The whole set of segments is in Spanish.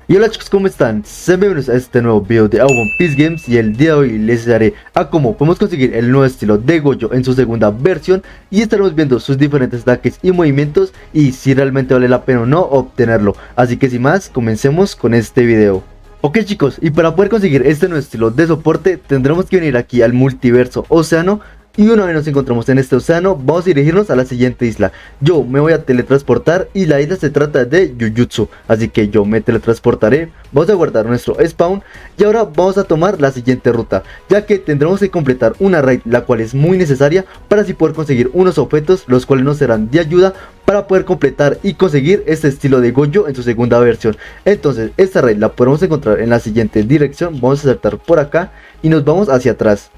Y hola chicos, ¿cómo están? Sean bienvenidos a este nuevo video de One Piece Games. Y el día de hoy les daré a cómo podemos conseguir el nuevo estilo de Gojo en su segunda versión. Y estaremos viendo sus diferentes ataques y movimientos y si realmente vale la pena o no obtenerlo. Así que sin más, comencemos con este video. Ok chicos, y para poder conseguir este nuevo estilo de soporte tendremos que venir aquí al multiverso océano. Y una vez nos encontramos en este océano, vamos a dirigirnos a la siguiente isla. Yo me voy a teletransportar y la isla se trata de Jujutsu. Así que yo me teletransportaré, vamos a guardar nuestro spawn y ahora vamos a tomar la siguiente ruta. Ya que tendremos que completar una raid, la cual es muy necesaria para así poder conseguir unos objetos, los cuales nos serán de ayuda para poder completar y conseguir este estilo de Gojo en su segunda versión. Entonces esta raid la podemos encontrar en la siguiente dirección. Vamos a saltar por acá y nos vamos hacia atrás.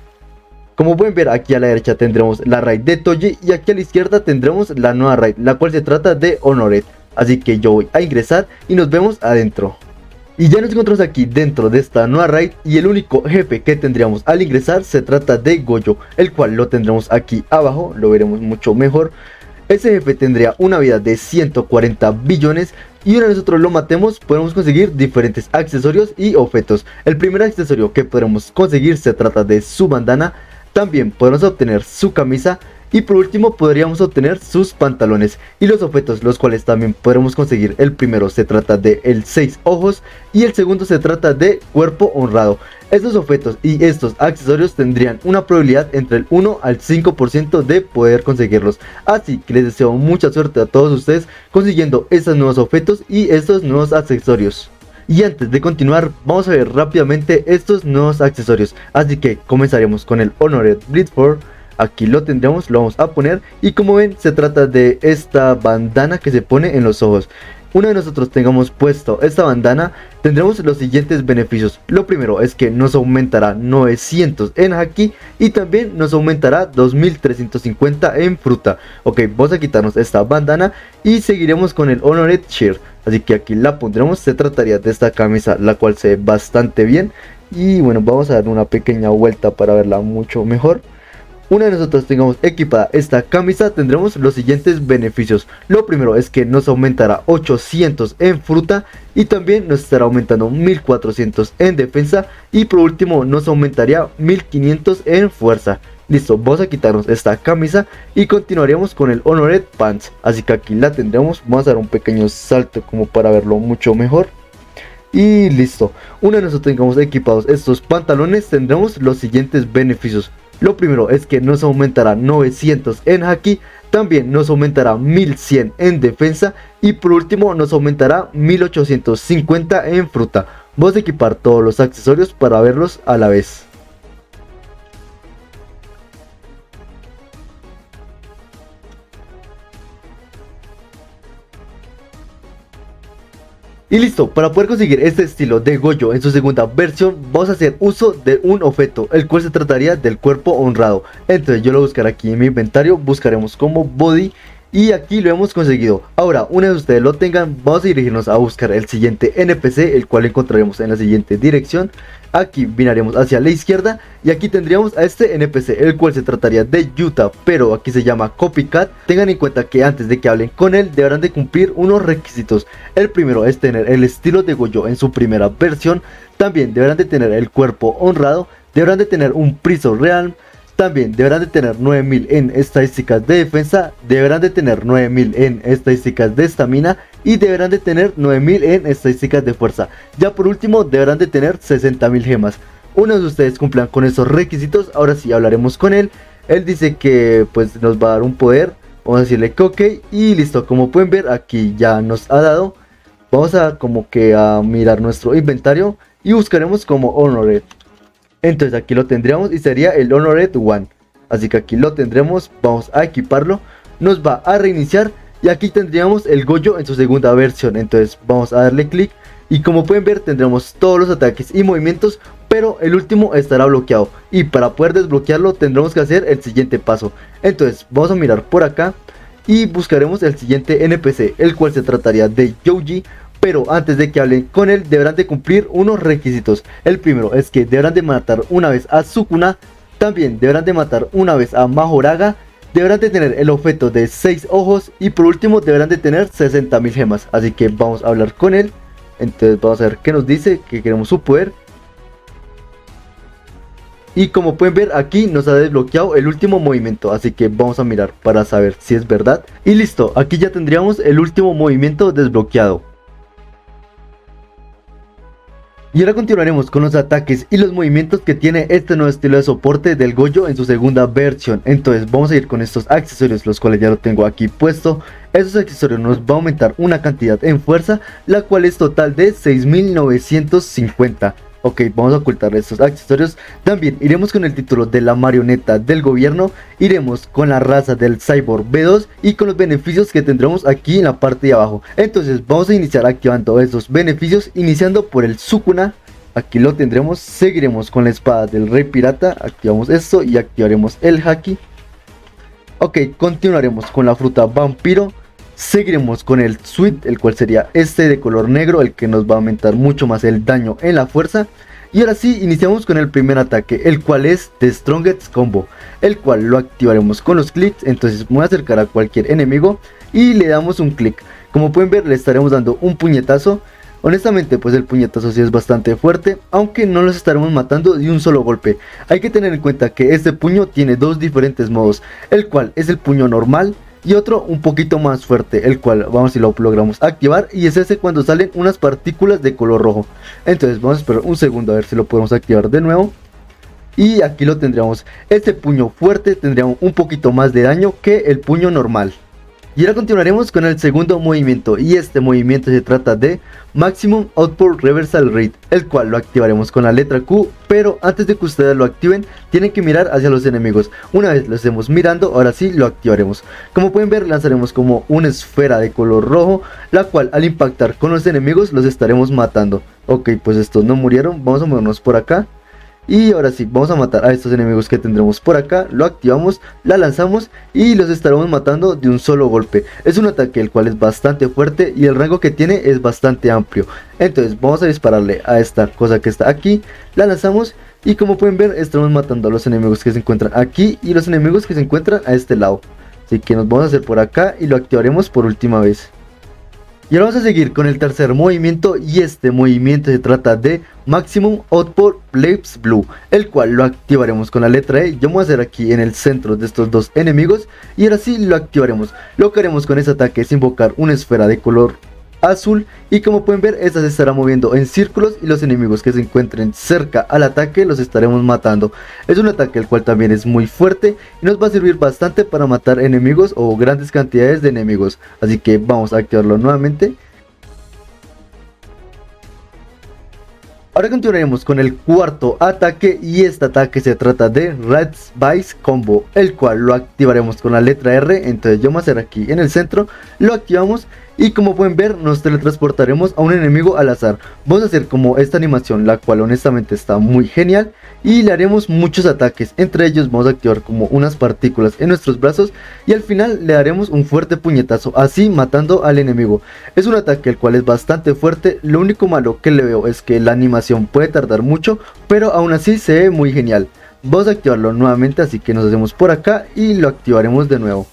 Como pueden ver, aquí a la derecha tendremos la raid de Toji y aquí a la izquierda tendremos la nueva raid, la cual se trata de Honored. Así que yo voy a ingresar y nos vemos adentro. Y ya nos encontramos aquí dentro de esta nueva raid y el único jefe que tendríamos al ingresar se trata de Gojo, el cual lo tendremos aquí abajo, lo veremos mucho mejor. Ese jefe tendría una vida de 140 billones y una vez nosotros lo matemos podemos conseguir diferentes accesorios y objetos. El primer accesorio que podremos conseguir se trata de su bandana. También podemos obtener su camisa y por último podríamos obtener sus pantalones y los objetos, los cuales también podremos conseguir. El primero se trata de el 6 ojos y el segundo se trata de cuerpo honrado. Estos objetos y estos accesorios tendrían una probabilidad entre el 1 al 5% de poder conseguirlos. Así que les deseo mucha suerte a todos ustedes consiguiendo estos nuevos objetos y estos nuevos accesorios. Y antes de continuar, vamos a ver rápidamente estos nuevos accesorios. Así que comenzaremos con el Honored Bleedford. Aquí lo tendremos, lo vamos a poner. Y como ven, se trata de esta bandana que se pone en los ojos. Una vez nosotros tengamos puesto esta bandana, tendremos los siguientes beneficios. Lo primero es que nos aumentará 900 en haki y también nos aumentará 2350 en fruta. Ok, vamos a quitarnos esta bandana y seguiremos con el Honored Shirt. Así que aquí la pondremos. Se trataría de esta camisa, la cual se ve bastante bien. Y bueno, vamos a dar una pequeña vuelta para verla mucho mejor. Una vez nosotros tengamos equipada esta camisa, tendremos los siguientes beneficios. Lo primero es que nos aumentará 800 en fruta y también nos estará aumentando 1400 en defensa y por último nos aumentaría 1500 en fuerza. Listo, vamos a quitarnos esta camisa y continuaríamos con el Honored Pants. Así que aquí la tendremos, vamos a dar un pequeño salto como para verlo mucho mejor. Y listo, una vez nosotros tengamos equipados estos pantalones, tendremos los siguientes beneficios. Lo primero es que nos aumentará 900 en haki, también nos aumentará 1100 en defensa y por último nos aumentará 1850 en fruta. Vamos a equipar todos los accesorios para verlos a la vez. Y listo, para poder conseguir este estilo de Gojo en su segunda versión vamos a hacer uso de un objeto, el cual se trataría del cuerpo honrado. Entonces yo lo buscaré aquí en mi inventario, buscaremos como body y aquí lo hemos conseguido. Ahora una vez ustedes lo tengan, vamos a dirigirnos a buscar el siguiente NPC, el cual encontraremos en la siguiente dirección. Aquí vinaremos hacia la izquierda y aquí tendríamos a este NPC, el cual se trataría de Yuta, pero aquí se llama Copycat. Tengan en cuenta que antes de que hablen con él deberán de cumplir unos requisitos. El primero es tener el estilo de Gojo en su primera versión. También deberán de tener el cuerpo honrado, deberán de tener un Prison Realm. También deberán de tener 9000 en estadísticas de defensa, deberán de tener 9000 en estadísticas de estamina y deberán de tener 9000 en estadísticas de fuerza. Ya por último deberán de tener 60.000 gemas. Una vez ustedes cumplan con esos requisitos, ahora sí hablaremos con él. Él dice que pues nos va a dar un poder, vamos a decirle que ok y listo. Como pueden ver aquí ya nos ha dado. Vamos a como que a mirar nuestro inventario y buscaremos como Honored. Entonces aquí lo tendríamos y sería el Honored One. Así que aquí lo tendremos, vamos a equiparlo. Nos va a reiniciar y aquí tendríamos el Gojo en su segunda versión. Entonces vamos a darle clic y como pueden ver tendremos todos los ataques y movimientos, pero el último estará bloqueado. Y para poder desbloquearlo tendremos que hacer el siguiente paso. Entonces vamos a mirar por acá y buscaremos el siguiente NPC, el cual se trataría de Yoji. Pero antes de que hablen con él deberán de cumplir unos requisitos. El primero es que deberán de matar una vez a Sukuna. También deberán de matar una vez a Mahoraga. Deberán de tener el objeto de 6 ojos. Y por último deberán de tener 60.000 gemas. Así que vamos a hablar con él. Entonces vamos a ver qué nos dice, que queremos su poder. Y como pueden ver aquí nos ha desbloqueado el último movimiento, así que vamos a mirar para saber si es verdad. Y listo, aquí ya tendríamos el último movimiento desbloqueado. Y ahora continuaremos con los ataques y los movimientos que tiene este nuevo estilo de soporte del Gojo en su segunda versión. Entonces vamos a ir con estos accesorios, los cuales ya lo tengo aquí puesto. Esos accesorios nos va a aumentar una cantidad en fuerza, la cual es total de 6950. Ok, vamos a ocultar estos accesorios. También iremos con el título de la marioneta del gobierno. Iremos con la raza del Cyborg B2 y con los beneficios que tendremos aquí en la parte de abajo. Entonces vamos a iniciar activando esos beneficios, iniciando por el Sukuna. Aquí lo tendremos. Seguiremos con la espada del rey pirata. Activamos esto y activaremos el haki. Ok, continuaremos con la fruta vampiro. Seguiremos con el Sweet, el cual sería este de color negro, el que nos va a aumentar mucho más el daño en la fuerza. Y ahora sí, iniciamos con el primer ataque, el cual es The Strongest Combo, el cual lo activaremos con los clics. Entonces me voy a acercar a cualquier enemigo y le damos un clic. Como pueden ver, le estaremos dando un puñetazo. Honestamente, pues el puñetazo sí es bastante fuerte, aunque no los estaremos matando de un solo golpe. Hay que tener en cuenta que este puño tiene dos diferentes modos, el cual es el puño normal y otro un poquito más fuerte, el cual vamos si lo logramos activar, y es ese cuando salen unas partículas de color rojo. Entonces vamos a esperar un segundo a ver si lo podemos activar de nuevo. Y aquí lo tendríamos. Este puño fuerte tendría un poquito más de daño que el puño normal. Y ahora continuaremos con el segundo movimiento, y este movimiento se trata de Maximum Output Reversal Rate, el cual lo activaremos con la letra Q, pero antes de que ustedes lo activen tienen que mirar hacia los enemigos. Una vez lo estemos mirando, ahora sí lo activaremos. Como pueden ver, lanzaremos como una esfera de color rojo, la cual al impactar con los enemigos los estaremos matando. Ok, pues estos no murieron, vamos a movernos por acá. Y ahora sí, vamos a matar a estos enemigos que tendremos por acá. Lo activamos, la lanzamos y los estaremos matando de un solo golpe. Es un ataque el cual es bastante fuerte y el rango que tiene es bastante amplio. Entonces vamos a dispararle a esta cosa que está aquí. La lanzamos y como pueden ver estamos matando a los enemigos que se encuentran aquí y los enemigos que se encuentran a este lado. Así que nos vamos a hacer por acá y lo activaremos por última vez. Y ahora vamos a seguir con el tercer movimiento, y este movimiento se trata de Maximum Output Blaze Blue, el cual lo activaremos con la letra E. Yo me voy a hacer aquí en el centro de estos dos enemigos y ahora sí lo activaremos. Lo que haremos con este ataque es invocar una esfera de color azul, y como pueden ver esta se estará moviendo en círculos y los enemigos que se encuentren cerca al ataque los estaremos matando. Es un ataque el cual también es muy fuerte y nos va a servir bastante para matar enemigos o grandes cantidades de enemigos, así que vamos a activarlo nuevamente. Ahora continuaremos con el cuarto ataque, y este ataque se trata de Rats Vice Combo, el cual lo activaremos con la letra R. Entonces yo me voy a hacer aquí en el centro, lo activamos y como pueden ver nos teletransportaremos a un enemigo al azar. Vamos a hacer como esta animación, la cual honestamente está muy genial, y le haremos muchos ataques. Entre ellos vamos a activar como unas partículas en nuestros brazos y al final le daremos un fuerte puñetazo, así matando al enemigo. Es un ataque el cual es bastante fuerte. Lo único malo que le veo es que la animación puede tardar mucho, pero aún así se ve muy genial. Vamos a activarlo nuevamente, así que nos hacemos por acá y lo activaremos de nuevo.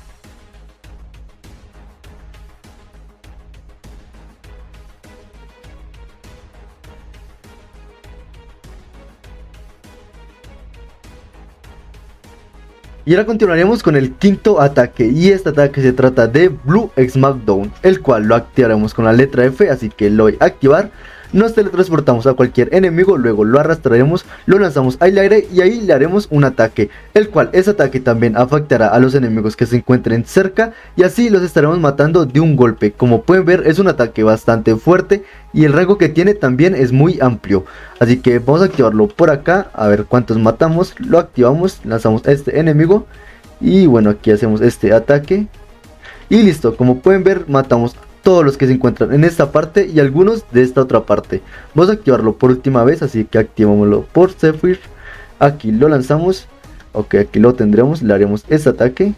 Y ahora continuaremos con el quinto ataque, y este ataque se trata de Blue Smackdown, el cual lo activaremos con la letra F, así que lo voy a activar. Nos teletransportamos a cualquier enemigo, luego lo arrastraremos, lo lanzamos al aire y ahí le haremos un ataque, el cual ese ataque también afectará a los enemigos que se encuentren cerca y así los estaremos matando de un golpe. Como pueden ver es un ataque bastante fuerte y el rango que tiene también es muy amplio, así que vamos a activarlo por acá a ver cuántos matamos. Lo activamos, lanzamos a este enemigo y bueno, aquí hacemos este ataque y listo. Como pueden ver matamos todos los que se encuentran en esta parte y algunos de esta otra parte. Vamos a activarlo por última vez, así que activámoslo por Zephyr. Aquí lo lanzamos. Ok, aquí lo tendremos, le haremos este ataque.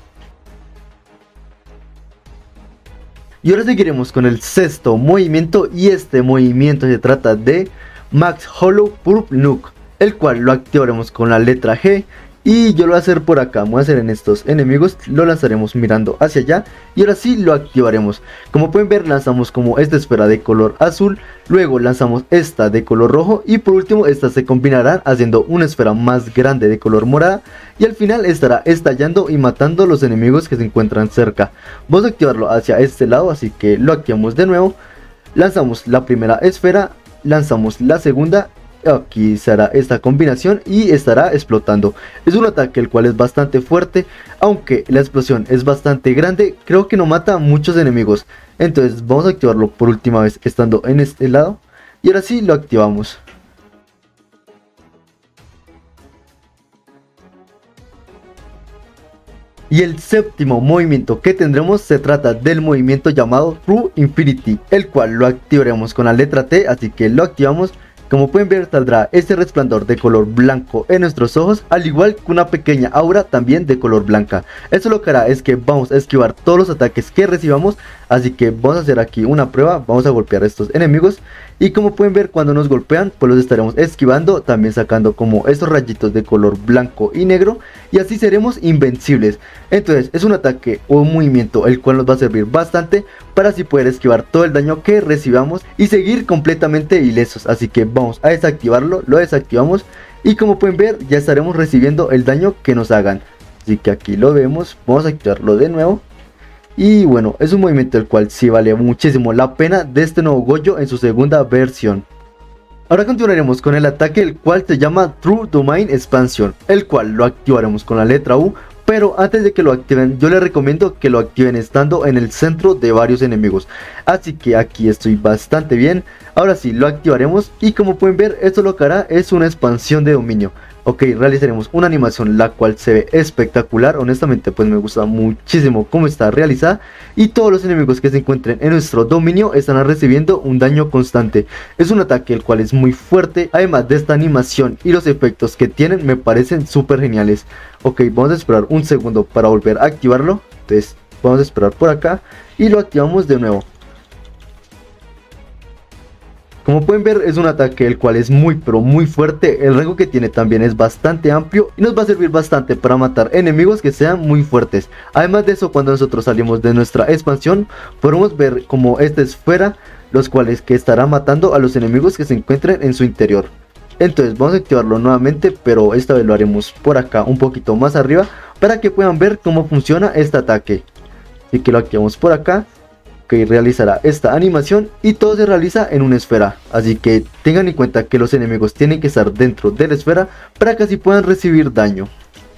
Y ahora seguiremos con el sexto movimiento, y este movimiento se trata de Max Hollow Purple Nuke, el cual lo activaremos con la letra G. Y yo lo voy a hacer por acá, voy a hacer en estos enemigos, lo lanzaremos mirando hacia allá y ahora sí lo activaremos. Como pueden ver, lanzamos como esta esfera de color azul, luego lanzamos esta de color rojo y por último estas se combinarán haciendo una esfera más grande de color morada y al final estará estallando y matando los enemigos que se encuentran cerca. Vamos a activarlo hacia este lado, así que lo activamos de nuevo, lanzamos la primera esfera, lanzamos la segunda. Aquí será esta combinación y estará explotando. Es un ataque el cual es bastante fuerte, aunque la explosión es bastante grande, creo que no mata a muchos enemigos. Entonces vamos a activarlo por última vez estando en este lado y ahora sí lo activamos. Y el séptimo movimiento que tendremos se trata del movimiento llamado True Infinity, el cual lo activaremos con la letra T, así que lo activamos. Como pueden ver, saldrá este resplandor de color blanco en nuestros ojos, al igual que una pequeña aura también de color blanca. Esto lo que hará es que vamos a esquivar todos los ataques que recibamos, así que vamos a hacer aquí una prueba, vamos a golpear a estos enemigos. Y como pueden ver, cuando nos golpean, pues los estaremos esquivando, también sacando como estos rayitos de color blanco y negro, y así seremos invencibles. Entonces es un ataque o un movimiento el cual nos va a servir bastante para así poder esquivar todo el daño que recibamos y seguir completamente ilesos. Así que vamos a desactivarlo, lo desactivamos y como pueden ver ya estaremos recibiendo el daño que nos hagan. Así que aquí lo vemos, vamos a activarlo de nuevo. Y bueno, es un movimiento el cual sí vale muchísimo la pena de este nuevo Gojo en su segunda versión. Ahora continuaremos con el ataque, el cual se llama True Domain Expansion, el cual lo activaremos con la letra U. Pero antes de que lo activen, yo les recomiendo que lo activen estando en el centro de varios enemigos. Así que aquí estoy bastante bien. Ahora sí, lo activaremos y como pueden ver, esto lo que hará es una expansión de dominio. Ok, realizaremos una animación la cual se ve espectacular. Honestamente pues me gusta muchísimo cómo está realizada. Y todos los enemigos que se encuentren en nuestro dominio estarán recibiendo un daño constante. Es un ataque el cual es muy fuerte. Además de esta animación y los efectos que tienen me parecen súper geniales. Ok, vamos a esperar un segundo para volver a activarlo. Entonces vamos a esperar por acá y lo activamos de nuevo. Como pueden ver, es un ataque el cual es muy pero muy fuerte. El rango que tiene también es bastante amplio y nos va a servir bastante para matar enemigos que sean muy fuertes. Además de eso, cuando nosotros salimos de nuestra expansión, podemos ver como esta esfera, los cuales que estará matando a los enemigos que se encuentren en su interior. Entonces vamos a activarlo nuevamente, pero esta vez lo haremos por acá un poquito más arriba para que puedan ver cómo funciona este ataque. Así que lo activamos por acá. Que realizará esta animación y todo se realiza en una esfera, así que tengan en cuenta que los enemigos tienen que estar dentro de la esfera para que así puedan recibir daño.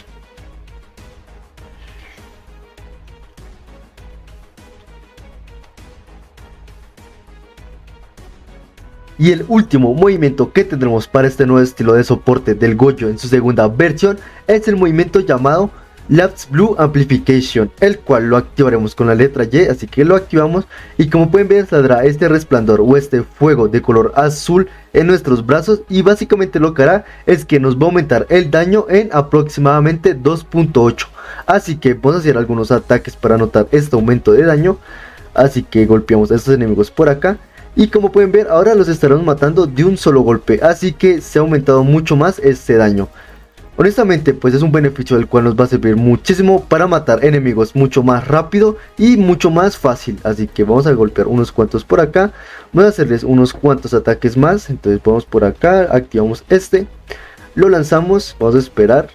Y el último movimiento que tendremos para este nuevo estilo de soporte del Gojo en su segunda versión es el movimiento llamado Lapse Blue Amplification, el cual lo activaremos con la letra Y, así que lo activamos y como pueden ver saldrá este resplandor o este fuego de color azul en nuestros brazos y básicamente lo que hará es que nos va a aumentar el daño en aproximadamente 2.8, así que vamos a hacer algunos ataques para notar este aumento de daño. Así que golpeamos a estos enemigos por acá y como pueden ver ahora los estaremos matando de un solo golpe, así que se ha aumentado mucho más este daño. Honestamente pues es un beneficio del cual nos va a servir muchísimo para matar enemigos mucho más rápido y mucho más fácil. Así que vamos a golpear unos cuantos por acá, vamos a hacerles unos cuantos ataques más. Entonces vamos por acá, activamos este, lo lanzamos, vamos a esperar.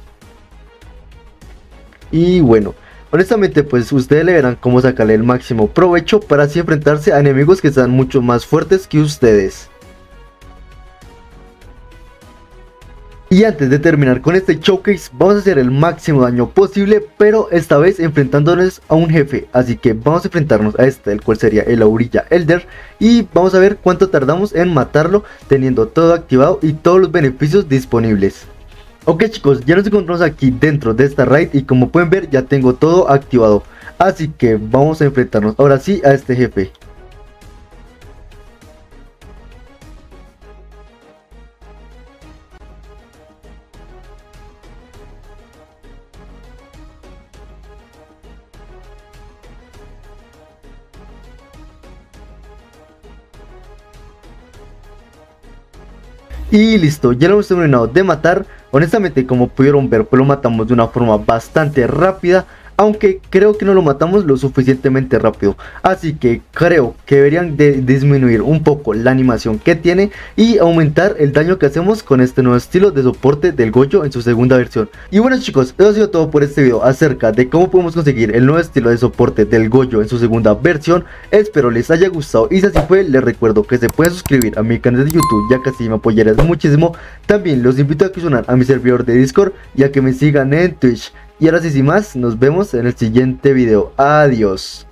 Y bueno, honestamente pues ustedes le verán cómo sacarle el máximo provecho para así enfrentarse a enemigos que sean mucho más fuertes que ustedes. Y antes de terminar con este showcase, vamos a hacer el máximo daño posible, pero esta vez enfrentándonos a un jefe. Así que vamos a enfrentarnos a este, el cual sería el Aurilla Elder. Y vamos a ver cuánto tardamos en matarlo, teniendo todo activado y todos los beneficios disponibles. Ok chicos, ya nos encontramos aquí dentro de esta raid y como pueden ver ya tengo todo activado. Así que vamos a enfrentarnos ahora sí a este jefe. Y listo, ya lo hemos terminado de matar. Honestamente, como pudieron ver, pues lo matamos de una forma bastante rápida, aunque creo que no lo matamos lo suficientemente rápido, así que creo que deberían de disminuir un poco la animación que tiene y aumentar el daño que hacemos con este nuevo estilo de soporte del Gojo en su segunda versión. Y bueno chicos, eso ha sido todo por este video acerca de cómo podemos conseguir el nuevo estilo de soporte del Gojo en su segunda versión. Espero les haya gustado, y si así fue, les recuerdo que se pueden suscribir a mi canal de YouTube, ya que así me apoyarías muchísimo. También los invito a que se unan a mi servidor de Discord y a que me sigan en Twitch. Y ahora sí, sin más, nos vemos en el siguiente video. Adiós.